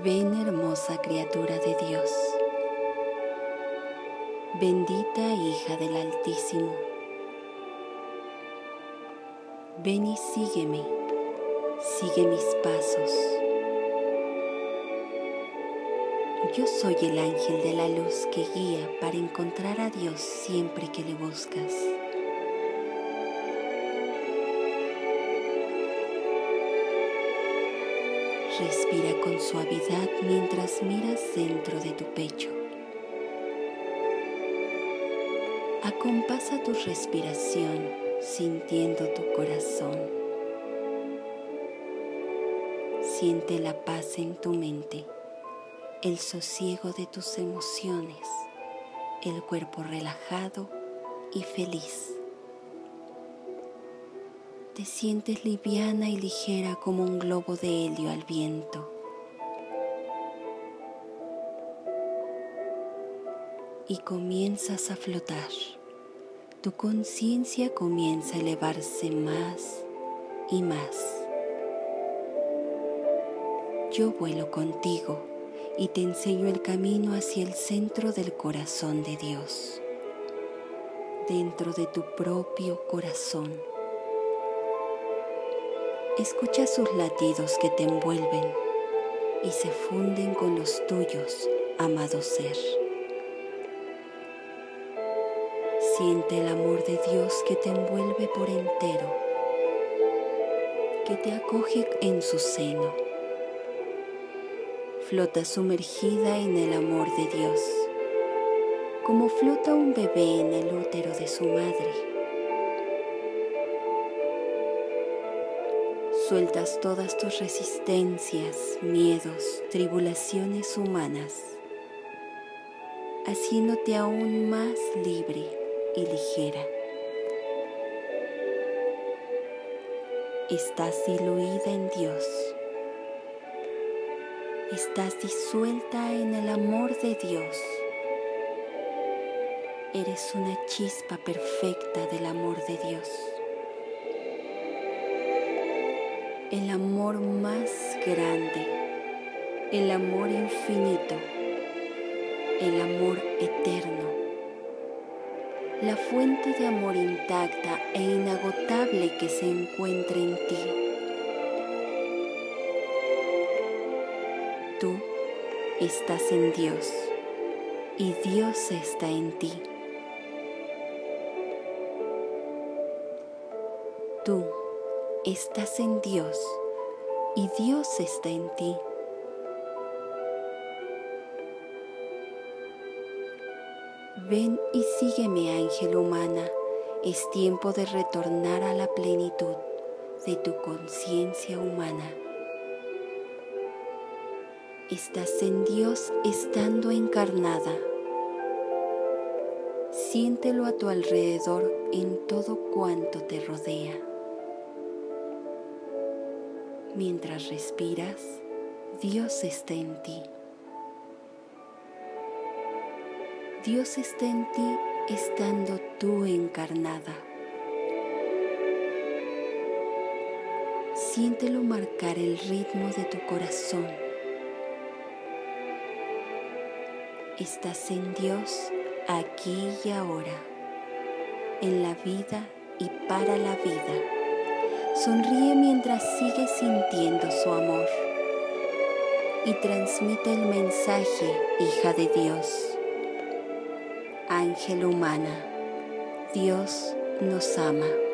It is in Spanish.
Ven, hermosa criatura de Dios, bendita hija del Altísimo. Ven y sígueme, sigue mis pasos. Yo soy el ángel de la luz que guía para encontrar a Dios siempre que le buscas. Respira con suavidad mientras miras dentro de tu pecho. Acompasa tu respiración sintiendo tu corazón. Siente la paz en tu mente, el sosiego de tus emociones, el cuerpo relajado y feliz. Te sientes liviana y ligera como un globo de helio al viento. Y comienzas a flotar. Tu conciencia comienza a elevarse más y más. Yo vuelo contigo y te enseño el camino hacia el centro del corazón de Dios, dentro de tu propio corazón. Escucha sus latidos que te envuelven y se funden con los tuyos, amado ser. Siente el amor de Dios que te envuelve por entero, que te acoge en su seno. Flota sumergida en el amor de Dios, como flota un bebé en el útero de su madre. Sueltas todas tus resistencias, miedos, tribulaciones humanas, haciéndote aún más libre y ligera. Estás diluida en Dios. Estás disuelta en el amor de Dios. Eres una chispa perfecta del amor de Dios. El amor más grande, el amor infinito, el amor eterno, la fuente de amor intacta e inagotable que se encuentra en ti. Tú estás en Dios y Dios está en ti. Tú estás en Dios y Dios está en ti. Ven y sígueme, ángel humana. Es tiempo de retornar a la plenitud de tu conciencia humana. Estás en Dios estando encarnada. Siéntelo a tu alrededor en todo cuanto te rodea. Mientras respiras, Dios está en ti. Dios está en ti estando tú encarnada. Siéntelo marcar el ritmo de tu corazón. Estás en Dios aquí y ahora, en la vida y para la vida. Sonríe mientras sigues sintiendo su amor y transmite el mensaje, hija de Dios. Ángel humana, Dios nos ama.